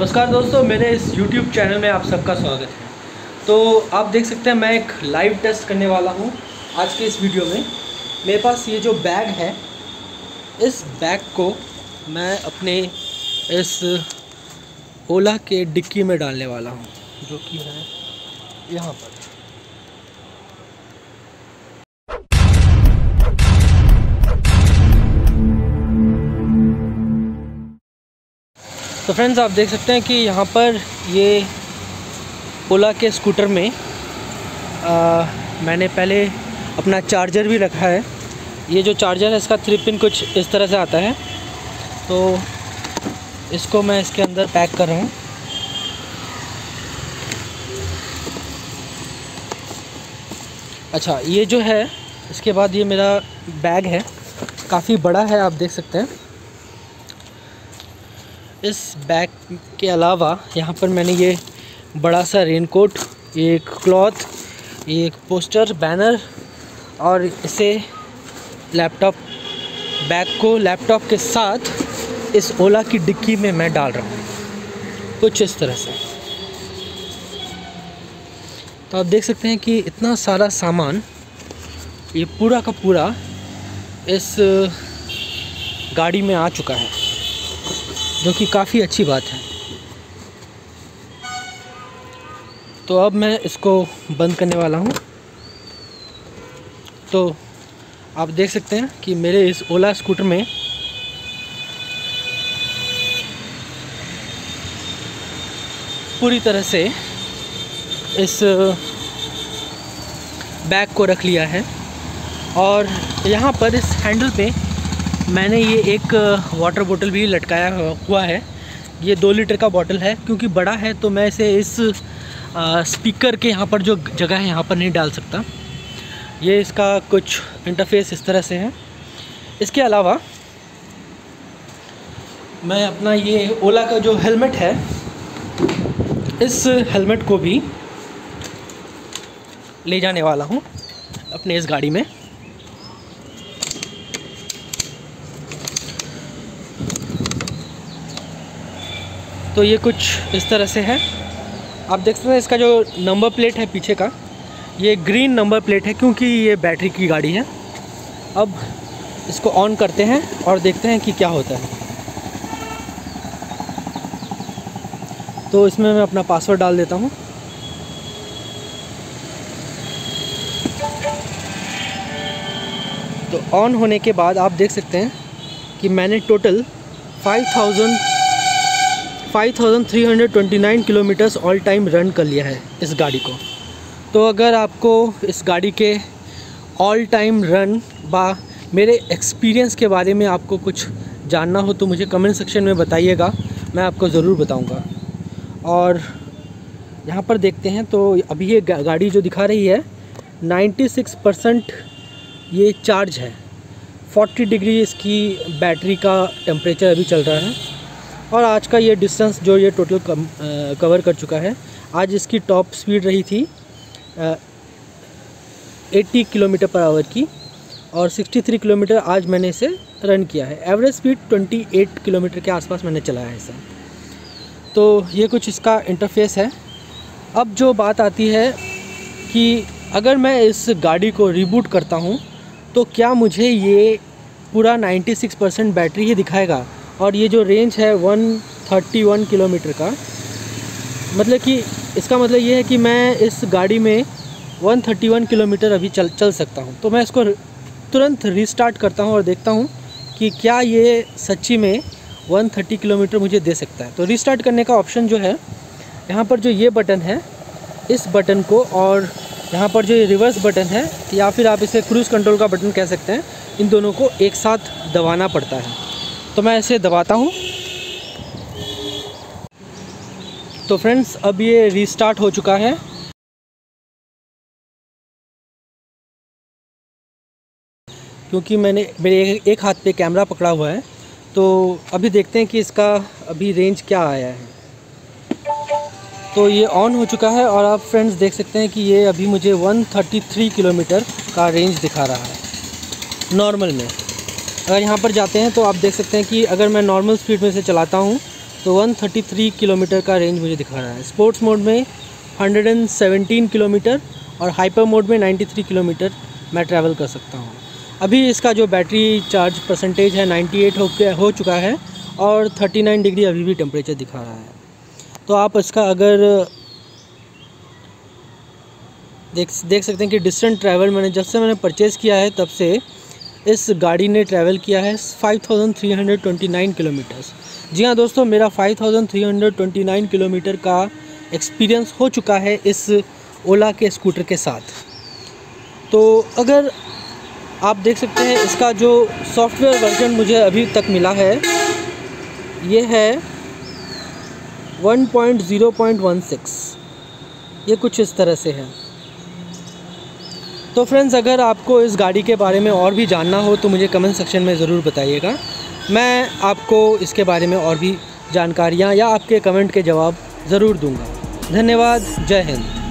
नमस्कार दोस्तों, मेरे इस YouTube चैनल में आप सबका स्वागत है। तो आप देख सकते हैं मैं एक लाइव टेस्ट करने वाला हूं आज के इस वीडियो में। मेरे पास ये जो बैग है, इस बैग को मैं अपने इस ओला के डिक्की में डालने वाला हूं, जो कि है यहाँ पर। तो फ्रेंड्स, आप देख सकते हैं कि यहाँ पर ये ओला के स्कूटर में मैंने पहले अपना चार्जर भी रखा है। ये जो चार्जर है इसका 3 पिन कुछ इस तरह से आता है, तो इसको मैं इसके अंदर पैक कर रहा हूँ। अच्छा, ये जो है इसके बाद ये मेरा बैग है, काफ़ी बड़ा है, आप देख सकते हैं। इस बैग के अलावा यहाँ पर मैंने ये बड़ा सा रेनकोट, ये एक क्लॉथ, ये एक पोस्टर, बैनर और इसे बैग को लैपटॉप के साथ इस ओला की डिक्की में मैं डाल रहा हूँ, कुछ इस तरह से। तो आप देख सकते हैं कि इतना सारा सामान ये पूरा का पूरा इस गाड़ी में आ चुका है, जो कि काफ़ी अच्छी बात है। तो अब मैं इसको बंद करने वाला हूँ। तो आप देख सकते हैं कि मेरे इस ओला स्कूटर में पूरी तरह से इस बैग को रख लिया है, और यहाँ पर इस हैंडल पे मैंने ये एक वाटर बोतल भी लटकाया हुआ है। ये 2 लीटर का बोतल है, क्योंकि बड़ा है तो मैं इसे इस स्पीकर के यहाँ पर जो जगह है यहाँ पर नहीं डाल सकता। ये इसका कुछ इंटरफेस इस तरह से है। इसके अलावा मैं अपना ये ओला का जो हेलमेट है, इस हेलमेट को भी ले जाने वाला हूँ अपने इस गाड़ी में। तो ये कुछ इस तरह से है। आप देख सकते हैं इसका जो नंबर प्लेट है पीछे का, ये ग्रीन नंबर प्लेट है, क्योंकि ये बैटरी की गाड़ी है। अब इसको ऑन करते हैं और देखते हैं कि क्या होता है। तो इसमें मैं अपना पासवर्ड डाल देता हूँ। तो ऑन होने के बाद आप देख सकते हैं कि मैंने total 5329 kilometres all time run कर लिया है इस गाड़ी को। तो अगर आपको इस गाड़ी के ऑल टाइम रन मेरे एक्सपीरियंस के बारे में आपको कुछ जानना हो तो मुझे कमेंट सेक्शन में बताइएगा, मैं आपको ज़रूर बताऊंगा। और यहाँ पर देखते हैं तो अभी ये गाड़ी जो दिखा रही है 96% ये चार्ज है। 40 डिग्री इसकी बैटरी का टेम्परेचर अभी चल रहा है, और आज का ये डिस्टेंस जो ये टोटल कवर कर चुका है। आज इसकी टॉप स्पीड रही थी 80 किलोमीटर पर आवर की, और 63 किलोमीटर आज मैंने इसे रन किया है। एवरेज स्पीड 28 किलोमीटर के आसपास मैंने चलाया है इसे। तो ये कुछ इसका इंटरफेस है। अब जो बात आती है कि अगर मैं इस गाड़ी को रिबूट करता हूँ तो क्या मुझे ये पूरा 96% बैटरी ही दिखाएगा, और ये जो रेंज है 131 किलोमीटर का, मतलब कि इसका मतलब ये है कि मैं इस गाड़ी में 131 किलोमीटर अभी चल सकता हूँ। तो मैं इसको तुरंत रीस्टार्ट करता हूँ और देखता हूँ कि क्या ये सच्ची में 130 किलोमीटर मुझे दे सकता है। तो रीस्टार्ट करने का ऑप्शन जो है, यहाँ पर जो ये बटन है, इस बटन को, और यहाँ पर जो ये रिवर्स बटन है, या फिर आप इसे क्रूज़ कंट्रोल का बटन कह सकते हैं, इन दोनों को एक साथ दबाना पड़ता है। तो मैं इसे दबाता हूँ। तो फ्रेंड्स, अब ये रीस्टार्ट हो चुका है। क्योंकि मेरे एक हाथ पे कैमरा पकड़ा हुआ है, तो अभी देखते हैं कि इसका अभी रेंज क्या आया है। तो ये ऑन हो चुका है, और आप फ्रेंड्स देख सकते हैं कि ये अभी मुझे 133 किलोमीटर का रेंज दिखा रहा है नॉर्मल में। अगर यहाँ पर जाते हैं तो आप देख सकते हैं कि अगर मैं नॉर्मल स्पीड में से चलाता हूँ तो 133 किलोमीटर का रेंज मुझे दिखा रहा है। स्पोर्ट्स मोड में 117 किलोमीटर और हाइपर मोड में 93 किलोमीटर मैं ट्रैवल कर सकता हूँ। अभी इसका जो बैटरी चार्ज परसेंटेज है 98 हो चुका है और 39 डिग्री अभी भी टेम्परेचर दिखा रहा है। तो आप इसका अगर देख सकते हैं कि डिस्टेंस ट्रैवल मैंने जब से मैंने परचेज़ किया है तब से इस गाड़ी ने ट्रैवल किया है 5329 किलोमीटर्स। जी हाँ दोस्तों, मेरा 5329 किलोमीटर का एक्सपीरियंस हो चुका है इस ओला के स्कूटर के साथ। तो अगर आप देख सकते हैं इसका जो सॉफ्टवेयर वर्जन मुझे अभी तक मिला है ये है 1.0.16, ये कुछ इस तरह से है। तो फ्रेंड्स, अगर आपको इस गाड़ी के बारे में और भी जानना हो तो मुझे कमेंट सेक्शन में ज़रूर बताइएगा। मैं आपको इसके बारे में और भी जानकारियाँ या आपके कमेंट के जवाब ज़रूर दूंगा। धन्यवाद। जय हिंद।